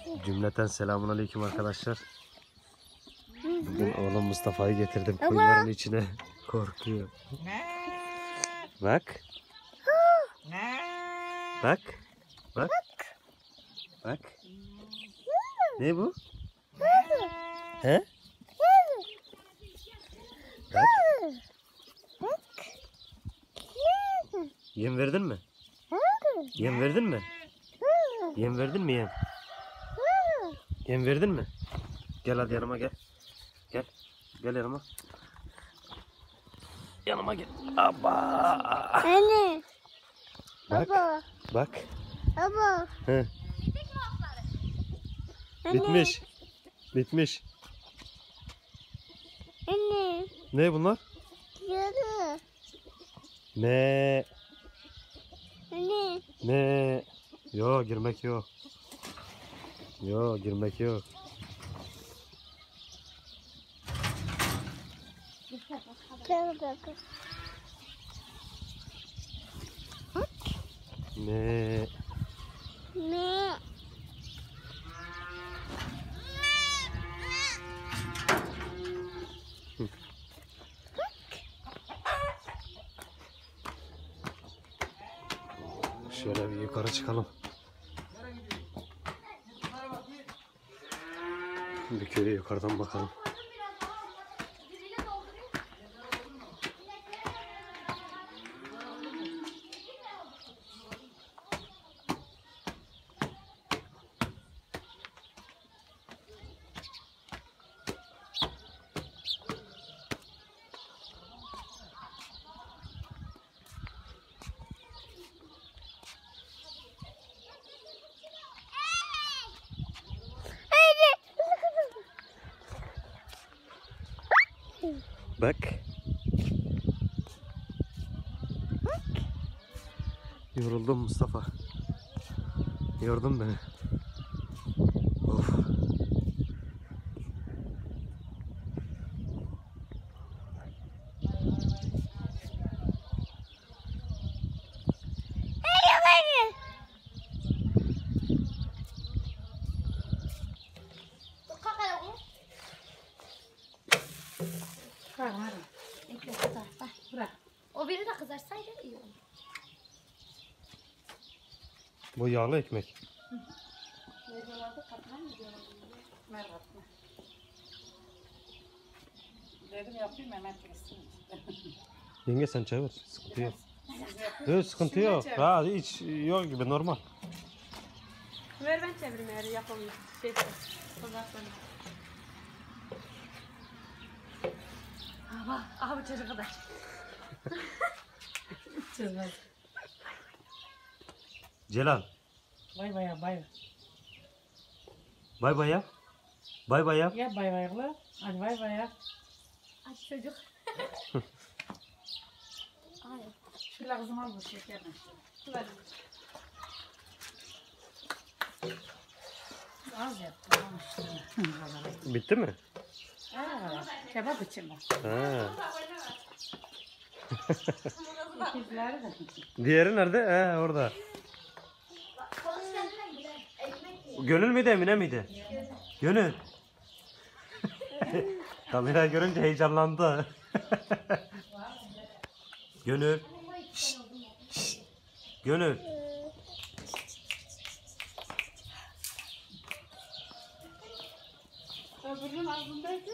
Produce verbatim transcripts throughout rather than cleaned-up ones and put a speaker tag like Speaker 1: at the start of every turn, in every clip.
Speaker 1: Cümleten selamünaleyküm arkadaşlar. Bugün oğlum Mustafa'yı getirdim koyunların içine. Korkuyor. Bak. Bak. Bak. Bak. Ne bu? He? Bak. Yem verdin mi? Yem verdin mi? Yem verdin mi yem? Yem verdin mi? Gel hadi yanıma gel. Gel. Gel yanıma. Yanıma gel. Aba.
Speaker 2: Anne.
Speaker 1: Bak.
Speaker 2: Baba.
Speaker 1: Bak.
Speaker 2: Baba.
Speaker 1: He. Bitmiş. Bitmiş.
Speaker 2: Anne.
Speaker 1: Ne bunlar?
Speaker 2: Yarı.
Speaker 1: Ne?
Speaker 2: Anne.
Speaker 1: Ne? Yok girmek yok. Yok girmek yok.
Speaker 2: Gel bak.
Speaker 1: Ne?
Speaker 2: Ne?
Speaker 1: Şöyle bir yukarı çıkalım. Bir köye yukarıdan bakalım. Bak. Yoruldum Mustafa. Yordun beni. Of.
Speaker 2: O biri de kızarsaydı iyi olur.
Speaker 1: Bu yağlı ekmek.
Speaker 3: Dedim yapayım hemen kessin.
Speaker 1: Yenge sen çevir. Sıkıntı yok. Yok sıkıntı yok. Ha hiç yok gibi normal.
Speaker 4: Ver ben çevireyim eğer yapamıyorum. Şey, kızartma. Aha, aha bu çocuk kadar.
Speaker 3: Çizmez.
Speaker 1: Celal.
Speaker 3: Bay bay ya bay.
Speaker 1: Bay bay yap. Bay bay yap.
Speaker 3: Ya bay bay la. Hadi bay bay ya.
Speaker 4: Aç çocuk. Ay,
Speaker 3: Şöyle kızım al bu şekerini.
Speaker 4: ver.
Speaker 3: Az yap. Tamam işte.
Speaker 1: Bitti mi?
Speaker 3: Aa, kebap için bak.
Speaker 1: Ha.
Speaker 3: İkizleri de.
Speaker 1: Diğeri nerede? He orada. Gönül müydü Emine miydi? Gönül. Kamera görünce heyecanlandı. Gönül. Şşt, şşt. Gönül.
Speaker 3: Öbürünün ağzındaydı.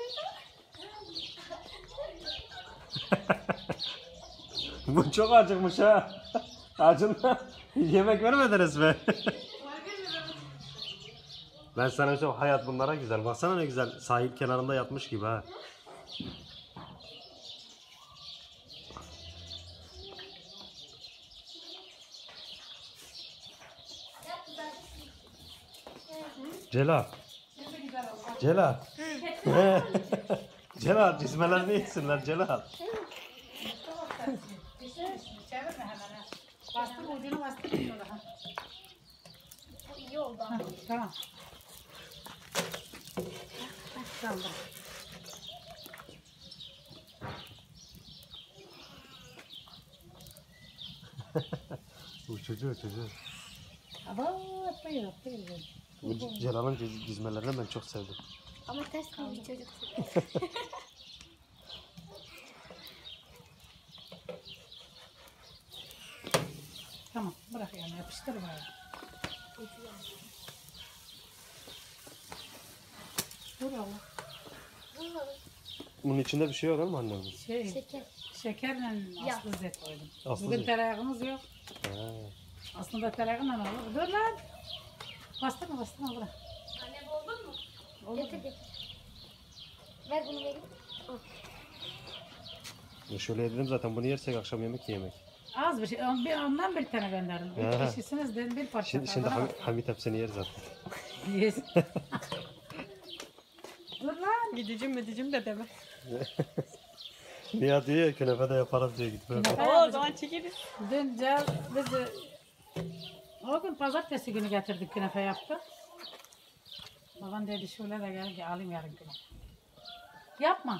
Speaker 1: Bu çok acıkmış ha. Acında yemek vermediniz mi? Ben sana söyleyeyim hayat bunlara güzel. Baksana ne güzel sahil kenarında yatmış gibi ha. Celal. Celal. Celal cizmeler ne yesinler Celal?
Speaker 3: Çevirme hemen ha. Bastır ucunu bastır. Şöyle, ha.
Speaker 2: İyi oldu.
Speaker 3: Ha, tamam. Tamam.
Speaker 1: Bu çocuğu çocuğu.
Speaker 3: Aba, aferin, aferin.
Speaker 1: Bu C- Celal'ın giz- gizmelerini ben çok sevdim.
Speaker 2: Ama ters bir çocuk.
Speaker 3: Tamam bırak yani yapıştır bari. Dur Allah.
Speaker 1: Bunun içinde bir şey yok değil mi annem?
Speaker 3: Şey,
Speaker 2: Şeker.
Speaker 3: şekerle
Speaker 2: Ya.
Speaker 3: aslı zeyt koydum.
Speaker 1: Aslı
Speaker 3: Bugün
Speaker 1: zeyt.
Speaker 3: tereyağımız yok.
Speaker 1: Ha.
Speaker 3: Aslında tereyağıyla olur. Dur lan. Bastırma bastırma bırak.
Speaker 2: Anne buldun mu?
Speaker 3: Olur.
Speaker 2: Getir getir. Ver bunu vereyim.
Speaker 1: Ya şöyle dedim zaten bunu yersek akşam yemek yemek.
Speaker 3: Az bir şey. on- Bir, ondan bir tane gönderdim.
Speaker 1: Aha.
Speaker 3: Üç kişisiniz dedim bir parça.
Speaker 1: Şimdi, şimdi
Speaker 3: tadına
Speaker 1: Ham- Hamit hepsini yer zaten.
Speaker 3: bak. Yes. Dur lan.
Speaker 4: Gidicim müdicim de deme.
Speaker 1: Niye diyor ya künefe de yaparız diyor gitme.
Speaker 4: Oo, o zaman çekeriz.
Speaker 3: Dün Cel biz de o gün pazartesi günü getirdik künefe yaptık. Babam dedi şöyle de gel gel alayım yarın künefe. Yapma.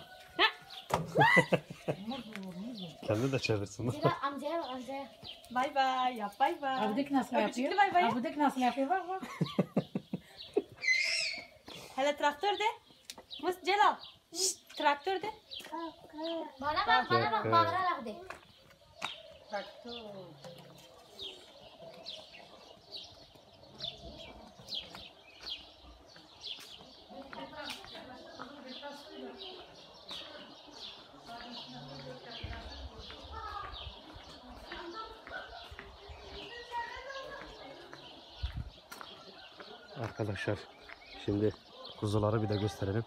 Speaker 1: Kendi de çevirsin.
Speaker 2: Zira amcaya bak amcaya.
Speaker 4: Bay bay yap bay bay.
Speaker 3: Abidik nasıl
Speaker 4: Öpücüklü
Speaker 3: yapıyor?
Speaker 4: bay bay.
Speaker 3: Abidik nasıl yapıyor bak bak.
Speaker 4: Hele traktör de. Mus Celal. Şşt, traktör de.
Speaker 2: Bana bak bana bak
Speaker 1: Evet.
Speaker 2: bağırarak de.
Speaker 3: Traktör.
Speaker 1: Arkadaşlar şimdi kuzuları bir de gösterelim.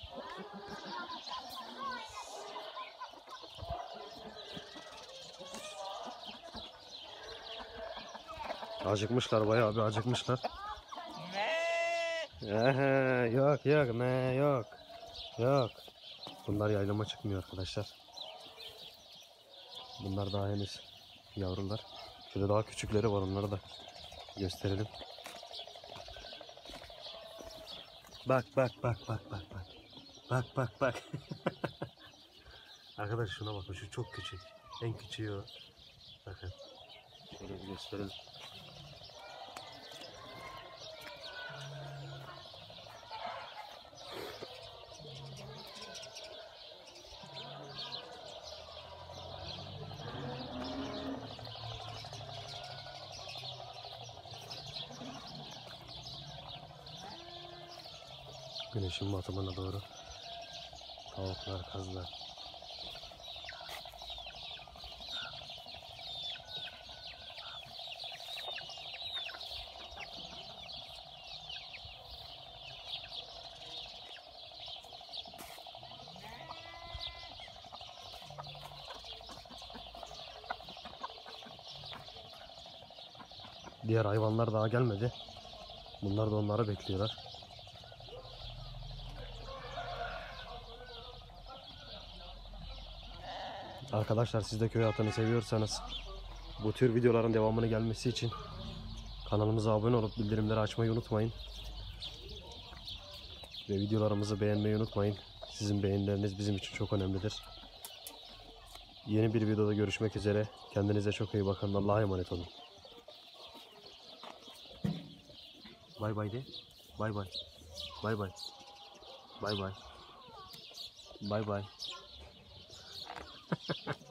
Speaker 1: Acıkmışlar bayağı bir acıkmışlar. Ehe, yok yok ne yok. Yok. Bunlar yaylama çıkmıyor arkadaşlar. Bunlar daha henüz yavrular. Şöyle daha küçükleri var, onları da gösterelim. Bak bak bak bak bak bak. Bak bak bak. Arkadaş şuna bakın, şu çok küçük. En küçüğü o. Bakın. Şöyle bir gösterelim. Güneşin batımına doğru tavuklar, kazlar. Diğer hayvanlar daha gelmedi. Bunlar da onları bekliyorlar. Arkadaşlar siz de köy hayatını seviyorsanız bu tür videoların devamını gelmesi için kanalımıza abone olup bildirimleri açmayı unutmayın. Ve videolarımızı beğenmeyi unutmayın. Sizin beğenileriniz bizim için çok önemlidir. Yeni bir videoda görüşmek üzere. Kendinize çok iyi bakın. Allah'a emanet olun. Bay bay de. Bay bay. Bay bay. Bay bay. Bay bay.